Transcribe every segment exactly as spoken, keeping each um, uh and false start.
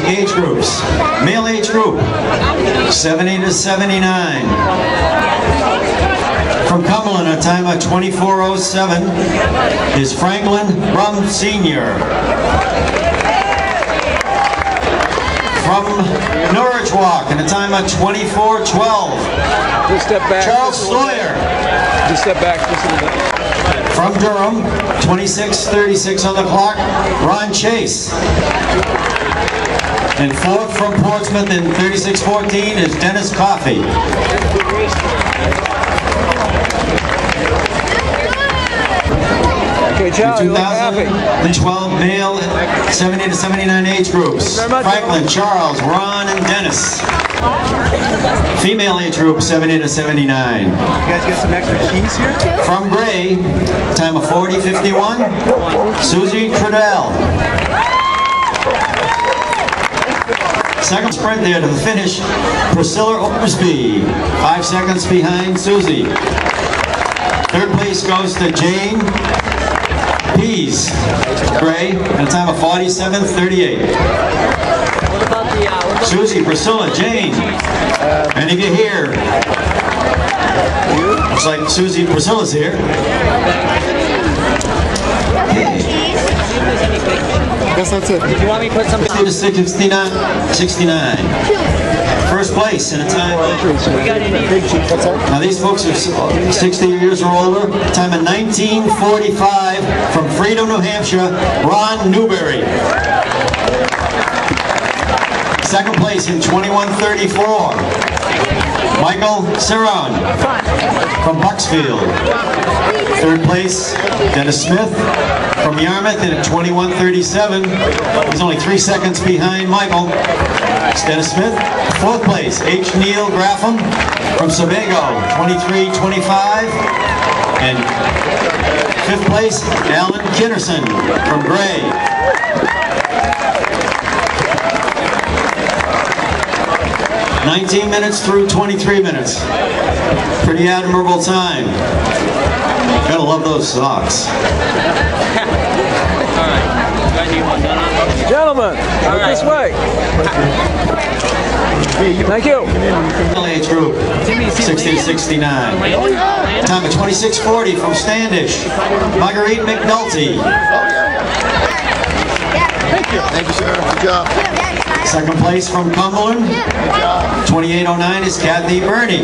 age groups. Male age group, seventy to seventy-nine. From Cumberland, a time of twenty-four oh seven, is Franklin Brum Senior From Norridgewock, in a time of twenty-four twelve, Just step back. Charles Sawyer. Just step back just a little bit. From Durham, twenty-six thirty-six on the clock, Ron Chase. And fourth from Portsmouth in thirty-six fourteen is Dennis Coffey. Okay, Charlie, you look happy. The twelve male seventy to seventy-nine age groups. Franklin, Charles, Ron, and Dennis. Female age group seventy to seventy-nine. You guys get some extra keys here? From Gray, time of forty fifty-one, Susie Cradell. Second sprint there to the finish, Priscilla Orsby, five seconds behind Susie. Third place goes to Jane Pease, Gray, at a time of forty-seven thirty-eight. Susie, Priscilla, Jane, any of you here? Looks like Susie and Priscilla's here. Guess that's it. You want me to put some to sixty-nine, sixty-nine. First place in a time of, now these folks are sixty years or older, time of nineteen forty-five, from Freedom, New Hampshire, Ron Newberry. Second place in twenty-one thirty-four, Michael Ceron from Bucksfield. Third place, Dennis Smith from Yarmouth in twenty-one thirty-seven. He's only three seconds behind Michael. It's Dennis Smith. Fourth place, H. Neil Graffam from Sebago, twenty-three twenty-five. And fifth place, Alan Kinnerson from Gray. nineteen minutes through twenty-three minutes. Pretty admirable time. Gotta love those socks. Gentlemen, look this way. Thank you. Age group, sixty to sixty-nine. Time of twenty-six forty from Standish, Marguerite McNulty. Thank you. Thank you, sir. Good job. Second place from Cumberland, twenty-eight oh nine is Kathy Burney.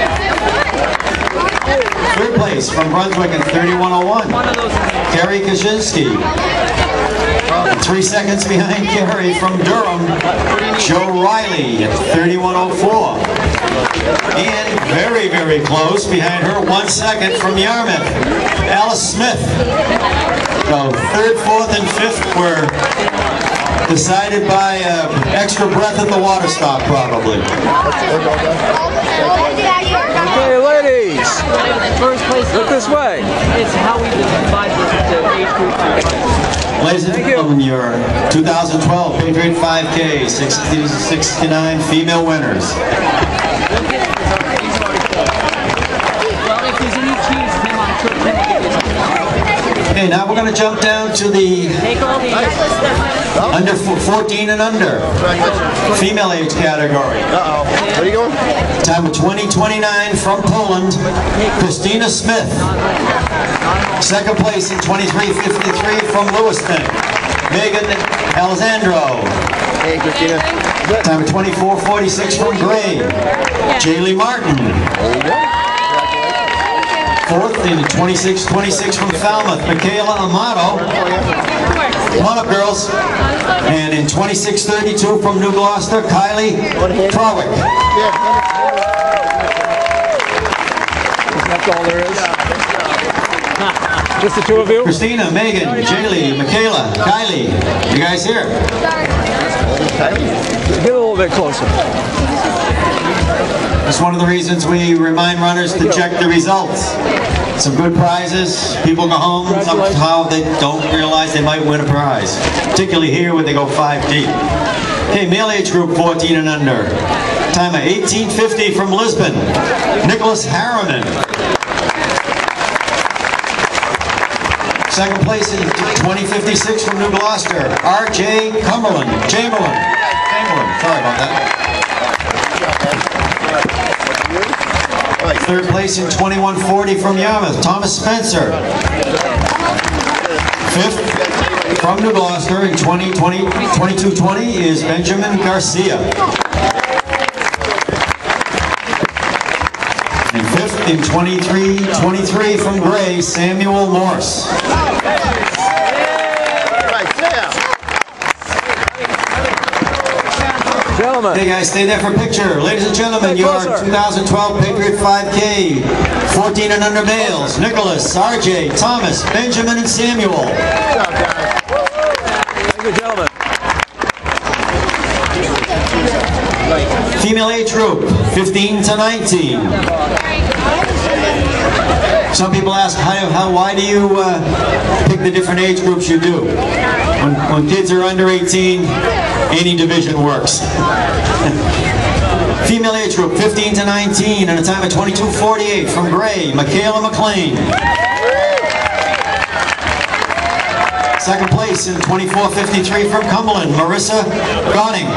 Third place from Brunswick in thirty-one oh one, Carrie Kaczynski. Three seconds behind Carrie from Durham, Joe Riley at thirty-one oh four. And very, very close behind her, one second from Yarmouth, Alice Smith. So third, fourth, and fifth were decided by uh, extra breath at the water stop, probably. Okay, ladies. first place? Look this way. It's how we divide the age group. Ladies and gentlemen, your two thousand twelve Patriot five K sixty to sixty-nine female winners. Okay, now we're going to jump down to the under fourteen and under female age category. Uh-oh. Where are you going? Time of twenty twenty-nine from Poland, Christina Smith. Second place in twenty-three fifty-three from Lewiston, Megan Alessandro. Hey, Christina. Time of twenty-four forty-six from Gray, Jaylee Martin. There you go. Fourth in twenty-six twenty-six from Falmouth, Michaela Amato. Come on up, girls. And in twenty-six thirty-two from New Gloucester, Kylie Trowick. That's all there is. Just the two of you? Christina, Megan, Jaylee, Michaela, Kylie. You guys here? Get a little bit closer. That's one of the reasons we remind runners to check the results. Some good prizes. People go home, somehow they don't realize they might win a prize. Particularly here when they go five deep. Okay, male age group fourteen and under. Time of eighteen fifty from Lisbon, Nicholas Harriman. Second place in twenty fifty-six from New Gloucester, R J Cumberland, Chamberlain. Sorry about that. Third place in twenty-one forty from Yarmouth, Thomas Spencer. Fifth from New Gloucester in twenty twenty, twenty-two twenty is Benjamin Garcia. And fifth in twenty-three twenty-three from Gray, Samuel Morse. Gentlemen. Hey guys, stay there for a picture. Ladies and gentlemen, your two thousand twelve Patriot five K, fourteen and under males, Nicholas, R J, Thomas, Benjamin, and Samuel. Thank you, gentlemen. Female age group, fifteen to nineteen. Some people ask, how, how why do you uh, pick the different age groups you do? When, when kids are under eighteen, any division works. Female age group, fifteen to nineteen, and a time of twenty-two forty-eight from Gray, Michaela McLean. Second place in twenty-four fifty-three from Cumberland, Marissa Gonning.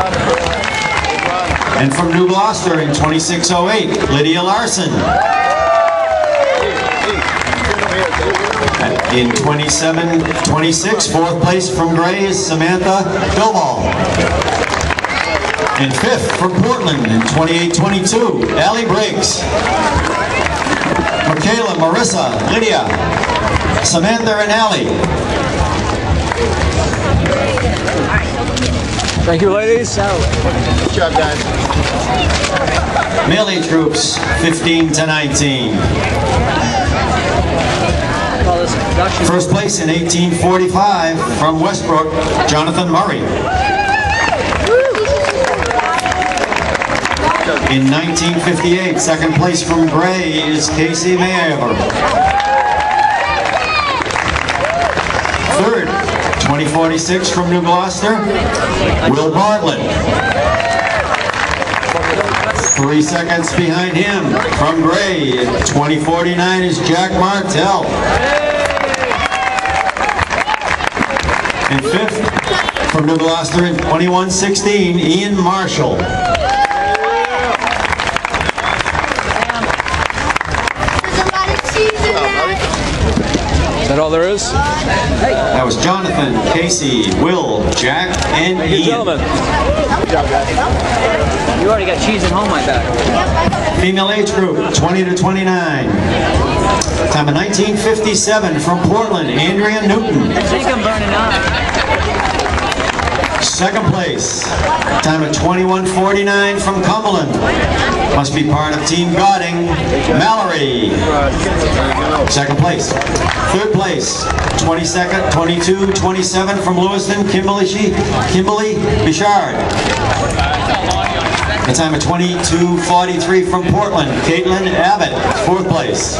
And from New Gloucester in twenty-six oh eight, Lydia Larson. In twenty-seven twenty-six, fourth place from Gray is Samantha Bilball. And fifth from Portland in twenty-eight twenty-two, Allie Briggs. Michaela, Marissa, Lydia, Samantha, and Allie. Thank you, ladies. Good job, guys. Male age groups, fifteen to nineteen. First place in eighteen forty-five from Westbrook, Jonathan Murray. In nineteen fifty-eight, second place from Gray is Casey Mayer. Third, twenty forty-six from New Gloucester, Will Bartlett. Three seconds behind him from Gray, twenty forty-nine is Jack Martell. And fifth from New Gloucester in twenty-one sixteen, Ian Marshall. Is that all there is? That was Jonathan, Casey, Will, Jack, and Thank you, Ian. gentlemen. You already got cheese at home, I bet. Female age group, twenty to twenty-nine. Time of nineteen fifty-seven from Portland, Andrea Newton. I think I'm burning up. Second place. Time of twenty-one forty-nine from Cumberland. Must be part of Team Godding, Mallory. Second place. Third place, twenty-second, twenty-two twenty-seven from Lewiston, Kimberly, Kimberly Bichard. A time of twenty-two forty-three from Portland, Caitlin Abbott, fourth place.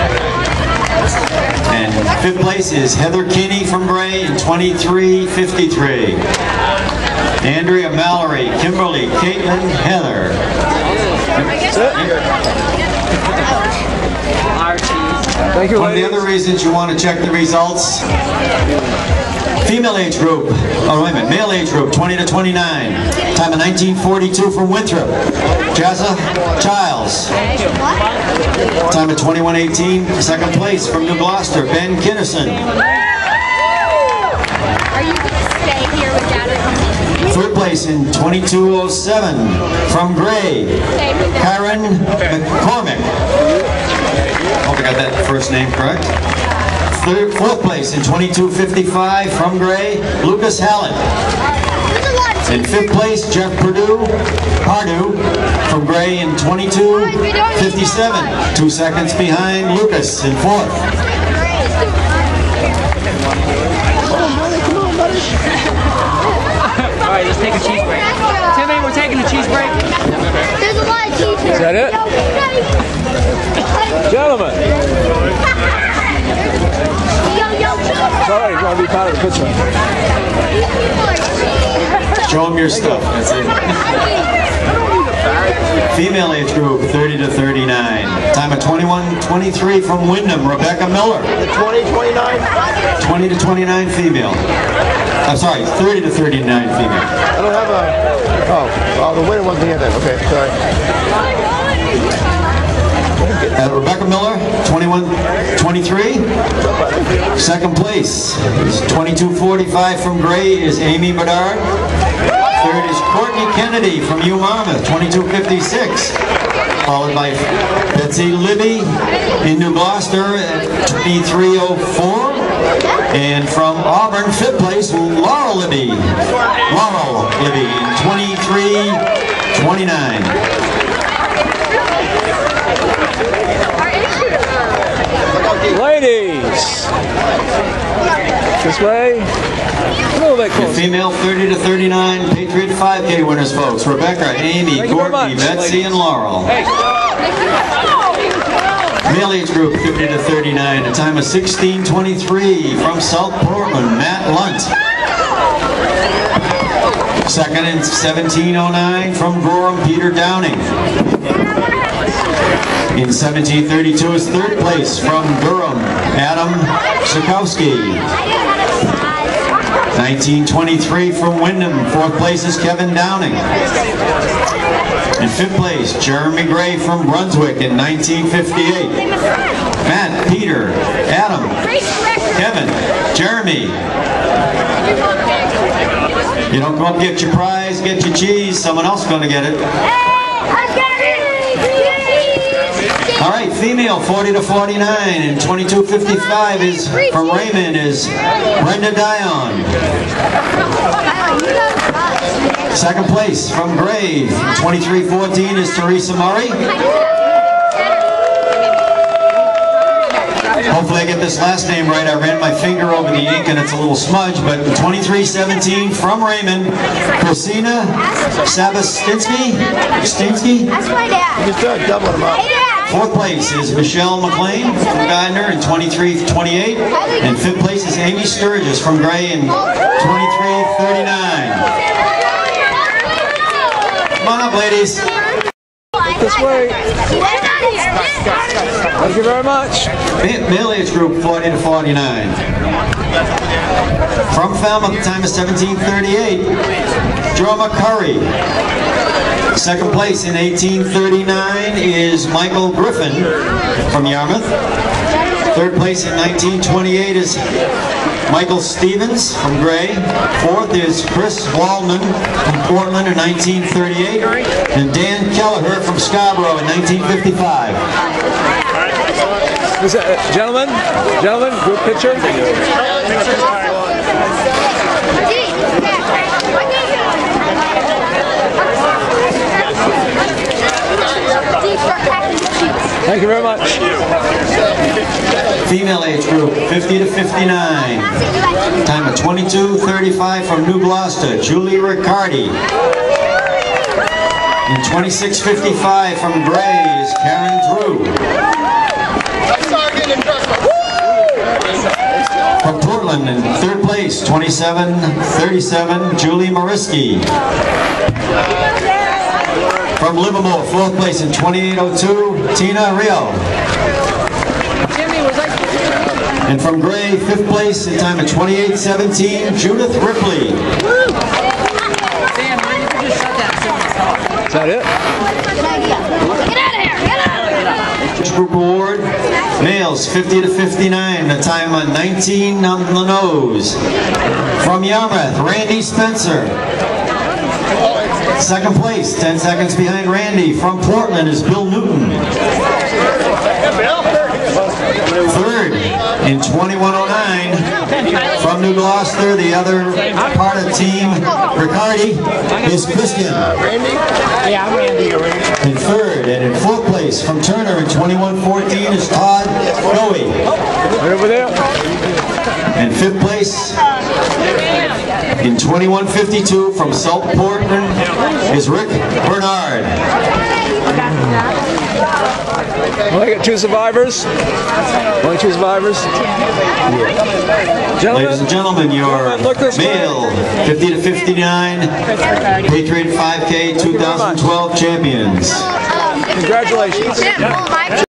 And fifth place is Heather Kinney from Gray in twenty-three fifty-three. Andrea, Mallory, Kimberly, Caitlin, Heather. Thank you, One of the ladies. other reasons you want to check the results, female age group, oh wait a minute, male age group, twenty to twenty-nine. Time of nineteen forty-two from Winthrop, Jazza Childs. Time of twenty-one eighteen, second place from New Gloucester, Ben Kinnerson. Are you going to stay here with Dad? Third place in twenty-two oh seven from Gray, Karen McCormick. Hope I got that first name correct. Third, fourth place in twenty-two fifty-five from Gray, Lucas Hallett. In fifth place, Jeff Perdue, Pardue from Gray in twenty-two fifty-seven. Two seconds behind Lucas in fourth. All right, let's take a cheese break. Timmy, we're taking a cheese break. There's a lot of cheese here. Is that it? Gentlemen. Yo, yo, cheese. Sorry, you want to be part of the picture. Show them your stuff, that's it. Female age group, thirty to thirty-nine. Time of twenty-one twenty-three from Wyndham, Rebecca Miller. twenty, twenty-nine? twenty to twenty-nine female. I'm sorry, thirty to thirty-nine female. I don't have a... Oh, oh, the winner wasn't here then. Okay, sorry. Uh, Rebecca Miller, twenty-one twenty-three. Second place is twenty-two forty-five from Gray is Amy Bedard. Third is Courtney Kennedy from U Monmouth, twenty-two fifty-six. Followed by Betsy Libby in New Gloucester at twenty-three oh four. And from Auburn, fifth place, Laurel Libby. Laurel Libby in twenty-three twenty-nine. Ladies, this way. A little bit Your closer. female thirty to thirty-nine Patriot five K winners, folks. Rebecca, Amy, Thank you very Courtney, much, Betsy, ladies. and Laurel. Male age group fifty to thirty-nine. A time of sixteen twenty-three from South Portland, Matt Lunt. Second in seventeen oh nine from Gorham, Peter Downing. In seventeen thirty-two is third place from Durham, Adam Sikowski. nineteen twenty-three from Wyndham, fourth place is Kevin Downing. In fifth place, Jeremy Gray from Brunswick in nineteen fifty-eight. Matt, Peter, Adam, Kevin, Jeremy. You don't go up get your prize, get your cheese, someone else is going to get it. All right, female forty to forty-nine and twenty-two fifty-five is from Raymond is Brenda Dion. Second place from Grave, twenty-three fourteen is Teresa Murray. Hopefully I get this last name right. I ran my finger over the ink and it's a little smudge, but twenty-three seventeen from Raymond, Christina Sabastinsky. Stinsky. That's my dad. You start doubling them up. Hey, Dad. Fourth place is Michelle McLean from Gardner in twenty-three twenty-eight. And fifth place is Amy Sturgis from Gray in twenty-three thirty-nine. Come on up, ladies. This way. Thank you very much. Male age group forty to forty-nine. From Falmouth, time of seventeen thirty-eight, Joe McCurry. Second place in eighteen thirty-nine is Michael Griffin from Yarmouth. Third place in nineteen twenty-eight is Michael Stevens from Gray. Fourth is Chris Waldman from Portland in nineteen thirty-eight. And Dan Kelleher from Scarborough in nineteen fifty-five. Is that, uh, gentlemen, gentlemen, group picture. Thank you very much. Female age group fifty to fifty-nine. Time of twenty-two thirty-five from New Gloucester, Julie Riccardi. In twenty-six fifty-five from Gray is Karen Drew. From Portland in third place, twenty-seven thirty-seven, Julie Mariski. From Livermore, fourth place in twenty-eight oh two, Tina Rio. And from Gray, fifth place in time of twenty-eight seventeen, Judith Ripley. Is that it? Get out of here! Get out of here! Group award, males fifty to fifty-nine, the time of nineteen on the nose. From Yarmouth, Randy Spencer. Second place, ten seconds behind Randy. From Portland is Bill Newton. Third, in twenty-one oh nine, from New Gloucester, the other part of team, Riccardi, is Christian. Randy? Yeah, I'm Randy. In third, and in fourth place, from Turner in twenty-one fourteen is Todd Bowie. Right over there. And fifth place, in twenty-one fifty-two, from South Portland, is Rick Bernard. Only got two survivors. Only two survivors. Gentlemen, Ladies and gentlemen, your look this way. male fifty to fifty-nine Patriot five K two thousand twelve champions. Congratulations. Yeah, well, Mike.